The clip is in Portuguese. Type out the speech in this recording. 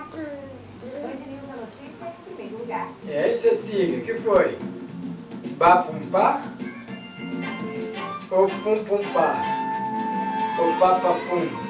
Hoje News da Notícia, em primeiro lugar. É, Cecília, o que foi? Bá-pum-pá? Ou pum-pum-pá? Ou pá-pá-pum?